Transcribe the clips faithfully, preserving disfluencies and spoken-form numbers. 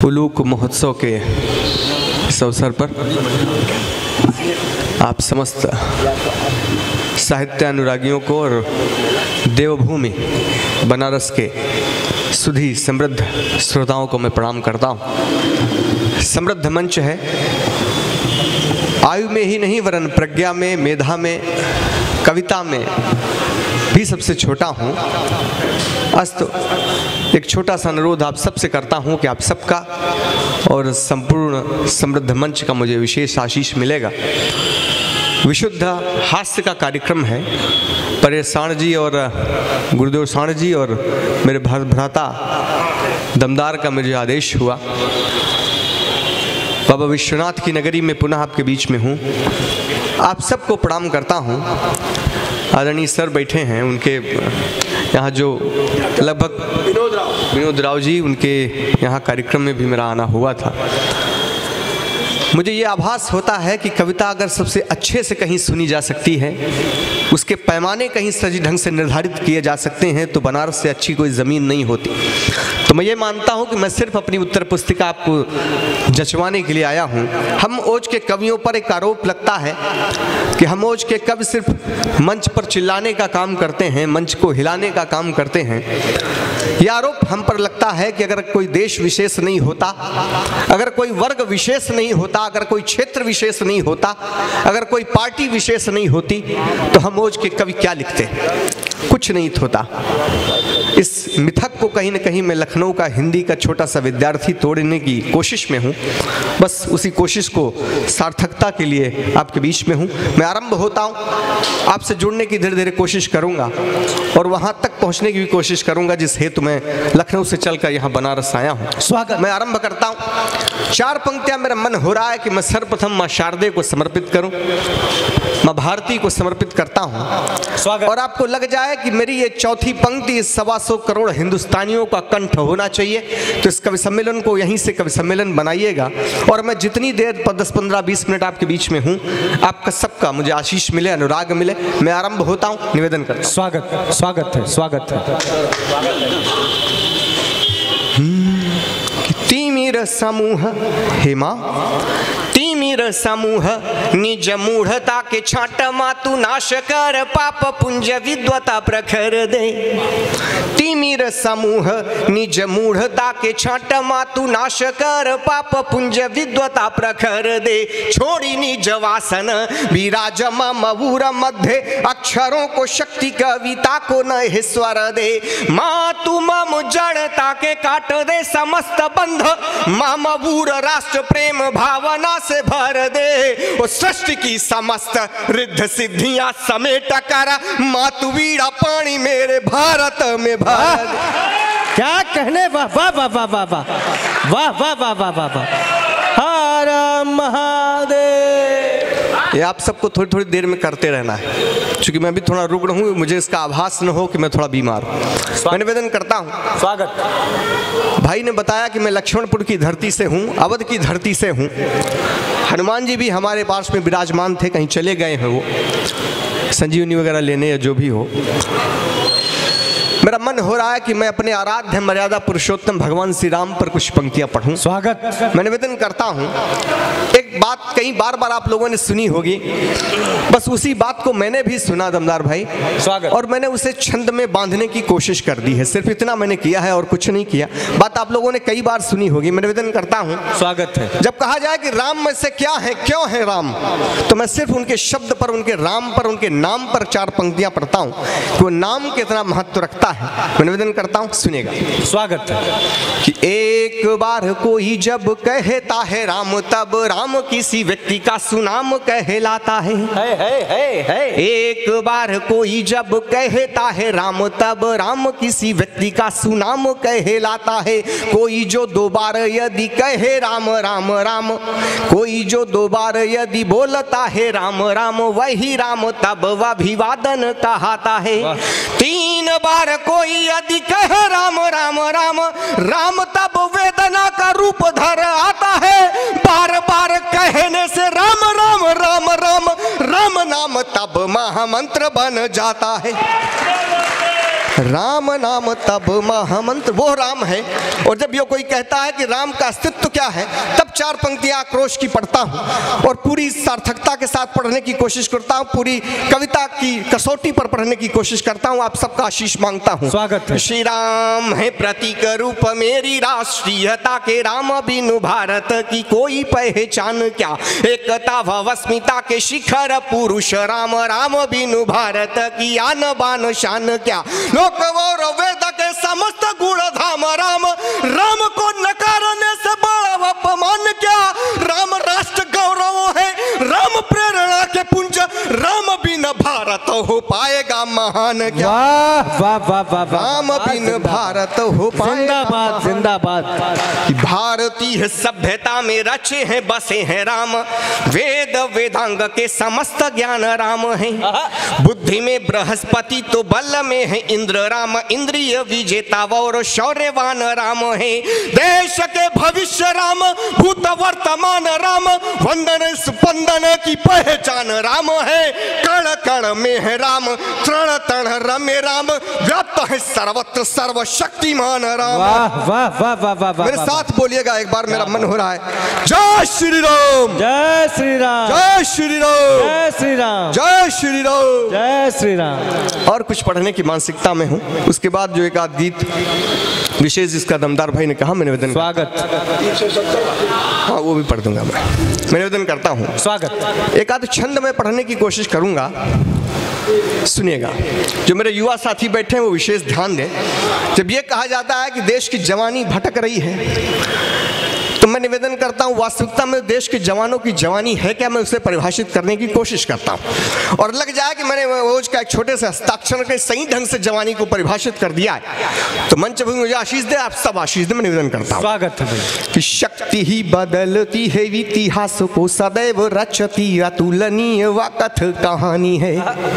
पुलूक महोत्सव के इस अवसर पर आप समस्त साहित्य अनुरागियों को और देवभूमि बनारस के सुधी समृद्ध श्रोताओं को मैं प्रणाम करता हूँ। समृद्ध मंच है, आयु में ही नहीं वरन प्रज्ञा में, मेधा में, कविता में भी सबसे छोटा हूँ। अस्तु एक छोटा सा अनुरोध आप सबसे करता हूँ कि आप सबका और संपूर्ण समृद्ध मंच का मुझे विशेष आशीष मिलेगा। विशुद्ध हास्य का कार्यक्रम है। परेश साण जी और गुरुदेव साण जी और मेरे भ्राता दमदार का मुझे आदेश हुआ। बाबा विश्वनाथ की नगरी में पुनः आपके बीच में हूँ। आप सबको प्रणाम करता हूँ। आदरणीय सर बैठे हैं, उनके यहाँ जो लगभग विनोद राव विनोद राव जी, उनके यहाँ कार्यक्रम में भी मेरा आना हुआ था। मुझे ये आभास होता है कि कविता अगर सबसे अच्छे से कहीं सुनी जा सकती है, उसके पैमाने कहीं सही ढंग से निर्धारित किए जा सकते हैं, तो बनारस से अच्छी कोई ज़मीन नहीं होती। तो मैं ये मानता हूँ कि मैं सिर्फ अपनी उत्तर पुस्तिका आपको जचवाने के लिए आया हूँ। हम ओज के कवियों पर एक आरोप लगता है कि हम ओज के कवि सिर्फ मंच पर चिल्लाने का काम करते हैं, मंच को हिलाने का काम करते हैं। यह आरोप हम पर लगता है कि अगर कोई देश विशेष नहीं होता, अगर कोई वर्ग विशेष नहीं होता, अगर कोई क्षेत्र विशेष नहीं होता, अगर कोई पार्टी विशेष नहीं होती, तो हम ओज के कवि क्या लिखते? कुछ नहीं होता। इस मिथक को कहीं न कहीं मैं लखनऊ का हिंदी का छोटा सा विद्यार्थी तोड़ने की कोशिश में हूँ। बस उसी कोशिश को सार्थकता के लिए आपके बीच में हूँ। मैं आरंभ होता हूँ, आपसे जुड़ने की धीरे धीरे कोशिश करूँगा और वहाँ तक पहुँचने की भी कोशिश करूँगा जिस हेतु मैं लखनऊ से चलकर यहाँ बनारस आया हूँ। स्वागत। मैं आरंभ करता हूँ। चार पंक्तियाँ मेरा मन हो रहा है कि मैं सर्वप्रथम माँ शारदे को समर्पित करूँ, माँ भारती को समर्पित करता हूँ। स्वागत। और आपको लग जाए कि मेरी ये चौथी पंक्ति इस सवा सौ करोड़ हिंदुस्तानियों का कंठ होना चाहिए, तो इस कवि सम्मेलन को यहीं से कवि सम्मेलन बनाइएगा। और मैं जितनी देर पर दस पंद्रह बीस मिनट आपके बीच में हूँ, आपका सबका मुझे आशीष मिले, अनुराग मिले। मैं आरंभ होता हूँ, निवेदन करता हूँ। स्वागत स्वागत है स्वागत है। तिमिर समूह हेमा तिमिर समूह निज मूढ़ता के छाट मातु नाश कर पाप पुंज विद्वता प्रखर दे। तिमिर समूह निज मूढ़ता के छाट मातु नाश कर पाप पुंज विद्वता प्रखर दे। छोड़ी निज वासन विराज मऊर मध्य अक्षरों को शक्ति कविता को न स्वर दे। मातु मम जड़ता के काट दे समस्त बंध, मऊर राष्ट्र प्रेम भावना से भर दे। वो सृष्टि की समस्त रिद्ध सिद्धियां समेट कर मातु वीणा पानी मेरे भारत में भर दे। क्या कहने, वाह वाह वाह वाह वाह वाह वाह वाह वाह वाह वाह वाह। हर महादेव। ये आप सबको थोड़ी थोड़ी देर में करते रहना है, क्योंकि मैं भी थोड़ा रुग्ण हूँ, मुझे इसका आभास न हो कि मैं थोड़ा बीमार हूँ। मैं निवेदन करता हूँ। स्वागत। भाई ने बताया कि मैं लक्ष्मणपुर की धरती से हूँ, अवध की धरती से हूँ। हनुमान जी भी हमारे पास में विराजमान थे, कहीं चले गए हैं वो संजीवनी वगैरह लेने या जो भी हो। मेरा मन हो रहा है कि मैं अपने आराध्य मर्यादा पुरुषोत्तम भगवान श्री राम पर कुछ पंक्तियां पढ़ूं। स्वागत। मैं निवेदन करता हूं, एक बात कई बार बार आप लोगों ने सुनी होगी, बस उसी बात को मैंने भी सुना दमदार भाई। स्वागत। और मैंने उसे छंद में बांधने की कोशिश कर दी है, सिर्फ इतना मैंने किया है और कुछ नहीं किया। बात आप लोगों ने कई बार सुनी होगी। मैं निवेदन करता हूं। स्वागत है। जब कहा जाए कि राम में से क्या है, क्यों है राम, तो मैं सिर्फ उनके शब्द पर, उनके राम पर, उनके नाम पर चार पंक्तियां पढ़ता हूं कि वो नाम कितना महत्व रखता है। मैं निवेदन करता हूं, सुनेगा। स्वागत है। कि एक बार कोई जब कहता है राम, तब राम किसी व्यक्ति का सुनाम कहलाता है। है, है, है, है। एक बार कोई जब कहता है राम, तब राम किसी व्यक्ति का सुनाम कहलाता है। कोई जो दो बार यदि कहे राम राम राम, कोई जो दो बार यदि बोलता है राम राम, वही राम तब अभिवादन कहता है। तीन बार कोई यदि कहे राम राम राम, राम तब वेदना का रूप धर आता है। बार बार कहने से राम राम राम राम, राम नाम तब महामंत्र बन जाता है। राम नाम तब महामंत्र, वो राम है। और जब ये कोई कहता है कि राम का अस्तित्व क्या है, तब चार पंक्तियां आक्रोश की पढ़ता हूँ और पूरी सार्थकता के साथ पढ़ने की कोशिश करता हूँ, पूरी कविता की कसौटी पर पढ़ने की कोशिश करता हूँ। आप सबका आशीष मांगता हूँ। स्वागत है। श्री राम है प्रतीक रूप मेरी राष्ट्रीयता के, राम बिनु भारत की कोई पहचान क्या, एकता भवस्मिता के शिखर पुरुष राम, राम बिनु भारत की आन बान शान क्या, लोक और वेद के समस्त गुण धाम राम, राम को नकारने से बड़ा अपमान क्या, राम राष्ट्र गौरव है, राम प्रेरणा के पुंज, राम बिन भारत हो पाएगा महान क्या। वाह वाह वाह वाह, राम बिन भारत हो पाएगा। जिंदाबाद जिंदाबाद। भारतीय सभ्यता में रचे हैं बसे हैं राम, वेद वेदांग के समस्त ज्ञान राम है, बुद्धि में बृहस्पति तो बल में है इंद्र राम, इंद्रिय विजेता और शौर्यवान राम है, देश के भविष्य राम, भूत वर्तमान राम, वंदन स्पंदन की पहचान राम है, कण कण में है राम, तृण तण रमे राम, व्याप्त है सर्वत्र सर्वशक्तिमान राम। वाह वाह वाह वाह वाह वाह। मेरे साथ बोलिएगा एक बार, मेरा मन हो रहा है। जय श्री राम, जय श्री राम, जय श्री राम, जय श्री राम, जय श्री राम, जय श्री राम। और कुछ पढ़ने की मानसिकता में हूँ। उसके बाद जो एक आध गीत विशेष जिसका दमदार भाई ने कहा, मैं निवेदन, स्वागत। हाँ वो भी पढ़ दूंगा। मैं मैं निवेदन करता हूँ, स्वागत। एक आध छंद में पढ़ने की कोशिश करूंगा, सुनिएगा। जो मेरे युवा साथी बैठे हैं वो विशेष ध्यान दें। जब ये कहा जाता है कि देश की जवानी भटक रही है, तो मैं निवेदन करता हूँ वास्तविकता में देश के जवानों की जवानी है क्या, मैं उसे परिभाषित करने की कोशिश करता हूँ। और लग जाए कि मैंने रोज का एक छोटे से हस्ताक्षर के सही ढंग से जवानी को परिभाषित कर दिया है, तो मंच भी मुझे आशीष दे, आप सब आशीष दे। मैं निवेदन करता हूँ, स्वागत है भाई। कि शक्ति ही बदलती है, इतिहास को सदैव रचती अतुलनीय व कथ कहानी है,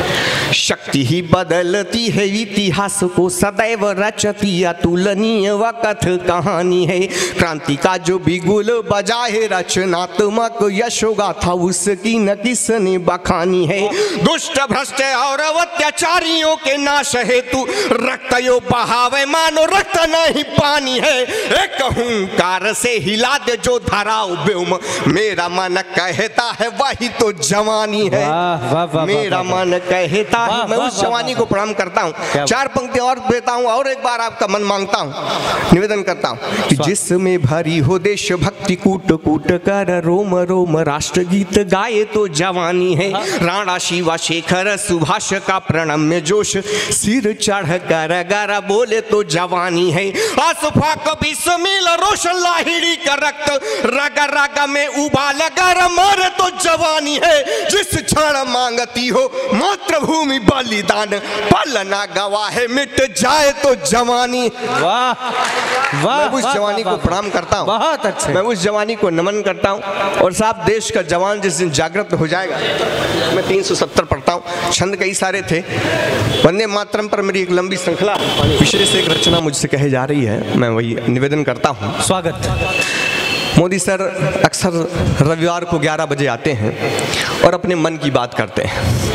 शक्ति ही बदलती है, इतिहास को सदैव रचती अतुलनीय व कथ कहानी है, क्रांति का जो बिगुल बजाए रचनात्मक यशोगाथा उसकी न किसने बखानी है, दुष्ट भ्रष्ट और अत्याचारियों के नाश हेतु रक्त यो बहावे मानो रक्त नहीं पानी है, एक हुंकार से हिला दे जो धराओ व्योम, मेरा मन कहता है वही तो जवानी है, वाह, वाह, वाह, मेरा वाह, मन कहता है। वाह, मैं वाह, उस वाह, जवानी को प्रणाम करता हूँ। क्या चार पंक्ति और देता हूँ और एक बार आपका मन मांगता हूँ, निवेदन करता हूँ कि जिसमें भरी हो देश भक्ति कूट कूट कर रोम रोम राष्ट्र गीत गाए तो जवानी है, राणा शिवा शेखर सुभाष का प्रणम्य जोश सिर चढ़ कर गर बोले तो जवानी है, अशफाक बिस्मिल रोशन लाहिड़ी का रक्त रग रग में उबाल कर मारे तो जवानी है, जिस क्षण मांगती हो मातृभूमि बलिदान पल ना गवाहे मिट जाए तो जवानी। वाह वाह। मैं उस जवानी को प्रणाम करता हूँ, बहुत अच्छे। मैं उस जवानी को नमन करता हूँ। और साहब देश का जवान जिस दिन जागृत हो जाएगा, मैं तीन सौ सत्तर पढ़ता हूँ, छंद कई सारे थे, वंदे मातरम पर मेरी एक लंबी श्रृंखला विशेष एक रचना मुझसे कहे जा रही है, मैं वही निवेदन करता हूँ। स्वागत। मोदी सर अक्सर रविवार को ग्यारह बजे आते हैं और अपने मन की बात करते हैं।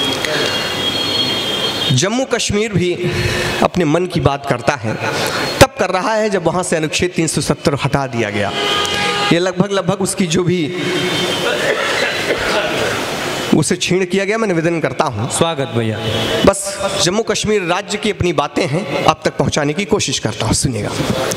जम्मू कश्मीर भी अपने मन की बात करता है, तब कर रहा है जब वहाँ से अनुच्छेद तीन सौ सत्तर हटा दिया गया। ये लगभग लगभग उसकी जो भी उसे छीण किया गया, मैं निवेदन करता हूँ। स्वागत भैया। बस जम्मू कश्मीर राज्य की अपनी बातें हैं, आप तक पहुँचाने की कोशिश करता हूँ, सुनिएगा।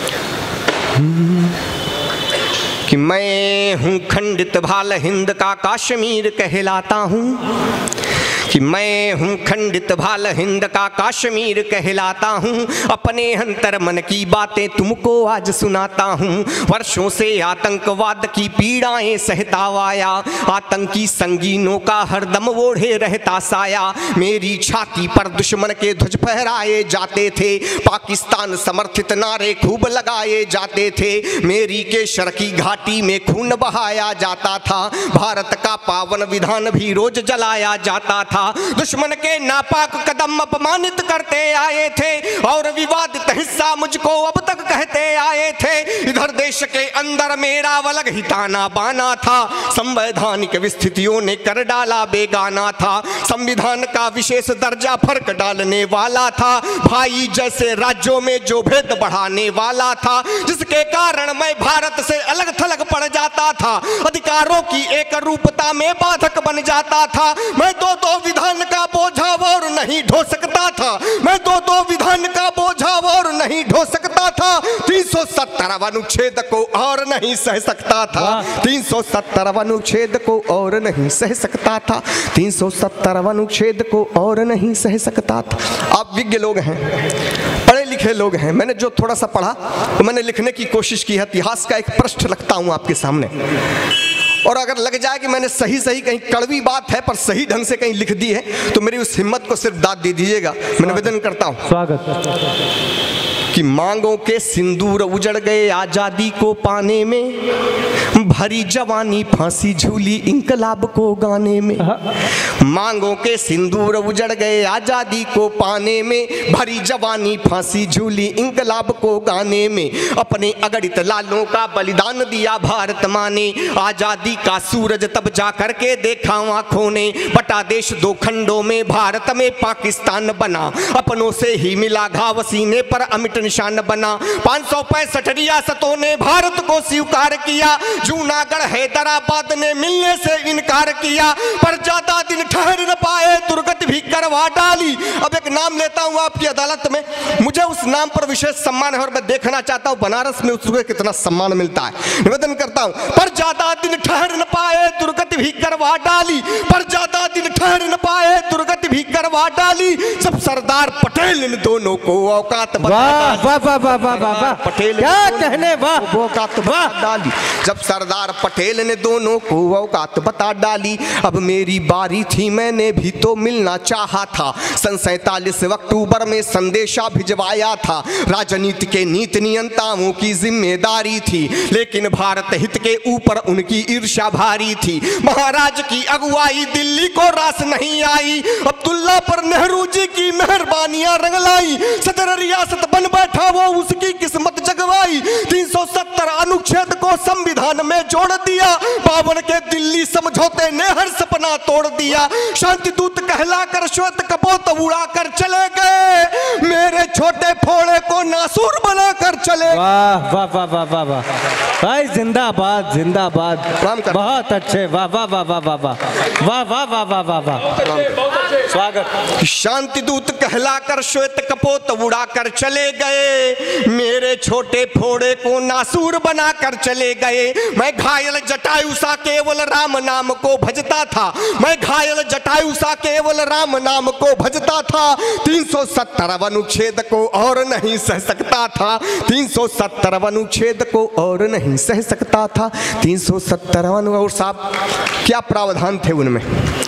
कि मैं हूँ खंडित भाल हिंद का कश्मीर कहलाता हूँ, कि मैं हूँ खंडित भाल हिंद का कश्मीर कहलाता हूँ, अपने अंतर मन की बातें तुमको आज सुनाता हूँ, वर्षों से आतंकवाद की पीड़ाएं सहता आया, आतंकी संगीनों का हरदम ओढ़े रहता साया, मेरी छाती पर दुश्मन के ध्वज फहराए जाते थे, पाकिस्तान समर्थित नारे खूब लगाए जाते थे, मेरी केसर की घाटी में खून बहाया जाता था, भारत का पावन विधान भी रोज जलाया जाता था, था। दुश्मन के नापाक कदम अपमानित करते आए थे और विवादित हिस्सा मुझको अब तक कहते आए थे। इधर देश के अंदर मेरा अलग ही ताना बाना था, संवैधानिक स्थितियों ने कर डाला बेगाना था। संविधान का विशेष दर्जा फर्क डालने वाला था, भाई जैसे राज्यों में जो भेद बढ़ाने वाला था, जिसके कारण मैं भारत से अलग थलग पड़ जाता था, अधिकारों की एक रूपता में बाधक बन जाता था। मैं दो दो विधान का बोझा और नहीं ढो सकता था, मैं दो दो विधान का बोझा और नहीं ढो सकता था। तीन सौ सत्तर अनुच्छेद को और नहीं सह सकता था, तीन सौ सत्तर अनुच्छेद को और नहीं सह सकता था, तीन सौ सत्तर अनुच्छेद को और नहीं सह सकता था। आप विज्ञ लोग हैं, पढ़े लिखे लोग हैं, मैंने जो थोड़ा सा पढ़ा तो मैंने लिखने की कोशिश की है। इतिहास का एक पृष्ठ रखता हूं आपके सामने, और अगर लग जाए कि मैंने सही सही कहीं कड़वी बात है पर सही ढंग से कहीं लिख दी है तो मेरी उस हिम्मत को सिर्फ दाद दे दीजिएगा। मैं निवेदन करता हूं स्वागत कि मांगों के सिंदूर उजड़ गए आजादी को पाने में, भरी जवानी फांसी झूली इंकलाब को गाने में। मांगों के सिंदूर उजड़ गए आजादी को पाने में, भरी जवानी फांसी झूली इंकलाब को गाने में। अपने अगणित लालों का बलिदान दिया भारत माँ ने, आजादी का सूरज तब जा करके देखा आंखों ने। बटा देश दो खंडों में, भारत में पाकिस्तान बना, अपनों से ही मिला घाव सीने पर अमिट निशान बना। पाँच सौ पैंसठ रियासतों ने भारत को स्वीकार किया, जूनागढ़ हैदराबाद ने मिलने से इनकार किया, पर ज्यादा दिन ठहर न पाए दुर्गति भी करवा डाली। अब एक नाम लेता हूं आपकी अदालत में, मुझे उस नाम पर विशेष सम्मान है और मैं देखना चाहता हूं बनारस में उसको कितना सम्मान मिलता है। निवेदन करता हूं, पर ज्यादा दिन ठहर न पाए दुर्गति भी करवा डाली, पर ज्यादा दिन ठहर न पाए दुर्गति भी करवा डाली। जब सरदार पटेल इन दोनों को औकात बता वाह वाह वाह वाह वाह वाह पटेल क्या कहने, वाह औकात बता डाली। जब सरदार पटेल ने दोनों को औकात बता डाली, अब मेरी बारी थी, मैंने भी तो मिलना चाहा था। सन सैतालीस अक्टूबर में संदेशा भिजवाया था, राजनीति के नीति नियंताओं की जिम्मेदारी थी, लेकिन भारत हित के ऊपर उनकी ईर्ष्या भारी थी। महाराज की अगुवाई दिल्ली को रास नहीं आई, अब्दुल्ला पर नेहरू जी की मेहरबानियां रंग लाई। सदर रियासत बन बैठा वो उसकी किस्मत जगवाई। तीन सौ सत्तर अनुच्छेद को संविधान में जोड़ दिया, बावन के दिल्ली समझौते ने हर सपना तोड़ दिया। शांति दूत कहलाकर श्वेत कपोत उड़ाकर चले गए, मेरे छोटे फोड़े को नासूर बनाकर चले। वाह वाह वाह वाह वाह वाह भाई, जिंदाबाद जिंदाबाद, बहुत अच्छे, वाह वाह वाह वाह वाह वाह वाह वाह वाह वाह वाह स्वागत। शांति दूत कहलाकर श्वेत कपोत उड़ाकर चले गए, मेरे छोटे फोड़े को नासूर बनाकर चले गए। मैं घायल जटायु सा केवल राम नाम को भजता था, मैं घायल जटायु सा केवल राम नाम को भजता था। तीन सौ सत्तर अनुच्छेद को और नहीं सह सकता था, तीन सौ सत्तर अनुच्छेद को और नहीं सह सकता था, तीन सौ सत्तर अनु। और साहब क्या प्रावधान थे उनमें,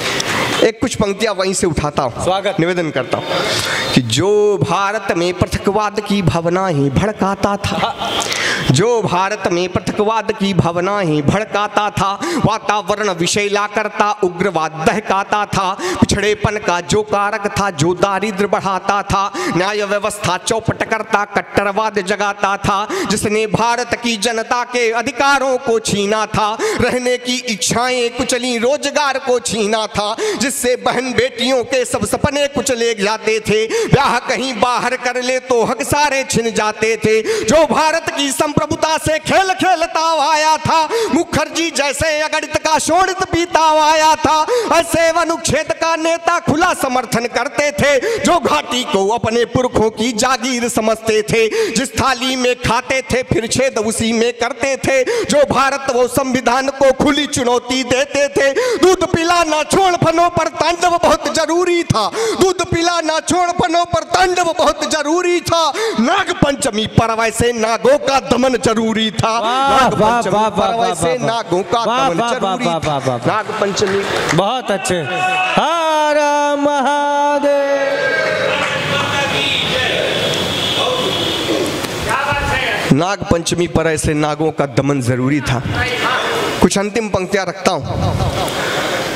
एक कुछ पंक्तियां वहीं से उठाता हूं, स्वागत निवेदन करता हूं कि जो भारत में पृथकवाद की भावना ही भड़काता था, जो भारत में पृथकवाद की भावना ही भड़काता था, वातावरण विषैला करता उग्रवाद दहकाता था, पिछड़ेपन का जो कारक था जो दारिद्र बढ़ाता था, न्याय व्यवस्था चौपट करता कट्टरवाद जगाता था, जिसने भारत की जनता के अधिकारों को छीना था, रहने की इच्छाएं कुचली रोजगार को छीना था, जिससे बहन बेटियों के सब सपने कुचले जाते थे, ब्याह कहीं बाहर कर ले तो हक सारे छिन जाते थे, जो भारत की संप्रभुता से खेल खेलता आया था, मुखर्जी जैसे अगणित का शोणित पीता आया था, ऐसे अनुच्छेद का नेता खुला समर्थन करते थे, जो घाटी को अपने पुरखों की जागीर समझते थे, जिस थाली में खाते थे फिर छेद उसी में करते थे, जो भारत वो संविधान को खुली चुनौती देते थे। दूध पिलाना छोड़ फनों पर तांडव बहुत जरूरी था, दूध पिलाना छोड़ फनों पर तांडव बहुत जरूरी था, नाग पंचमी पर वैसे नागों का दमन जरूरी था, नाग पंचमी पर वैसे नागों का दमन जरूरी था, नाग पंचमी। बहुत अच्छे, हर महादेव। नाग पंचमी पर ऐसे नागों का दमन जरूरी था। कुछ अंतिम पंक्तियां रखता हूं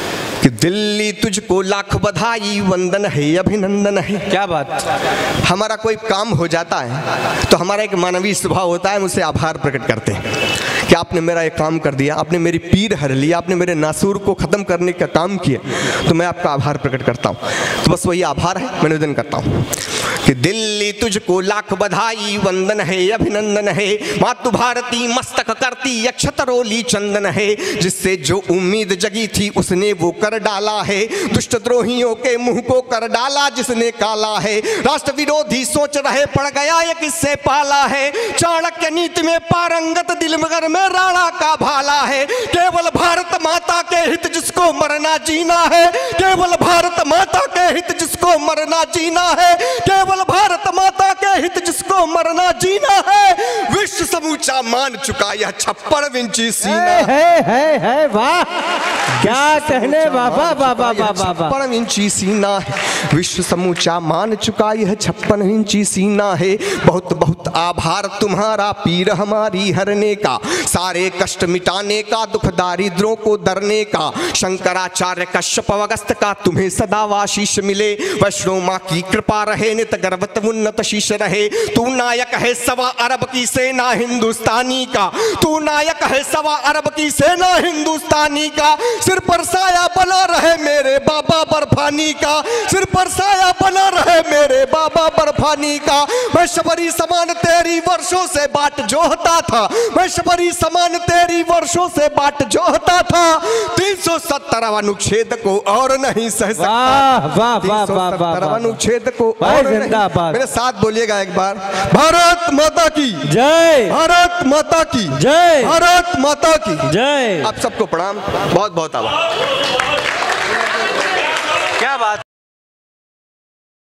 कि दिल्ली तुझको लाख बधाई वंदन है अभिनंदन है। क्या बात। हमारा कोई काम हो जाता है तो हमारा एक मानवीय स्वभाव होता है, हम उससे आभार प्रकट करते हैं कि आपने मेरा एक काम कर दिया, आपने मेरी पीर हर लिया, आपने मेरे नासूर को ख़त्म करने का काम किया, तो मैं आपका आभार प्रकट करता हूँ। तो बस वही आभार है, मैं निवेदन करता हूँ कि दिल्ली तुझको लाख बधाई वंदन है अभिनंदन है। मातु भारती मस्तक करती अक्षतरोली चंदन है। जिससे जो उम्मीद जगी थी उसने वो कर डाला है। दुष्ट द्रोहियों के मुंह को कर डाला जिसने काला है। राष्ट्र विरोधी सोच रहे पड़ गया ये किससे पाला है। चाणक्य नीति में पारंगत दिल मगर में राणा का भाला है। केवल भारत माता के हित जिसको मरना जीना है। केवल भारत माता के हित जिसको मरना जीना है। केवल भारत माता के हित जिसको मरना जीना है। विश्व समूचा मान चुका यह छप्पन इंची सीना है है है। वाह क्या कहने। बाबा बाबा बाबा छप्पन इंची सीना है। विश्व समूचा मान चुका यह छप्पन इंची सीना है। बहुत बहुत आभार तुम्हारा पीर हमारी हरने का। सारे कष्ट मिटाने का दुख दारिद्रों को दरने का। शंकराचार्य कश्यप अगस्त का तुम्हें सदा आशीष मिले। वैष्णो माँ की कृपा रहे नित गर्वत उन्नत शीश रहे। तू नायक है सवा अरब की सेना हिंदुस्तानी का। तू नायक है सवा अरब की सेना हिंदुस्तानी का। सिर पर साया बना रहे मेरे बाबा बर्फानी का। सिर पर साया बना रहे मेरे बाबा बर्फानी का। मैं शबरी समान तेरी वर्षों से बाट जोहता था। मैं शबरी समान तेरी वर्षों से बाट जोहता था। तीन सौ सत्तर अनुच्छेद को और नहीं सह सकता। वाह वाह वाह वाह। अनुच्छेद को और जिंदाबाद। मेरे साथ बोलिएगा एक बार। भारत माता की जय। भारत माता की जय। भारत माता की जय। आप सबको प्रणाम, बहुत बहुत आभार। क्या बात।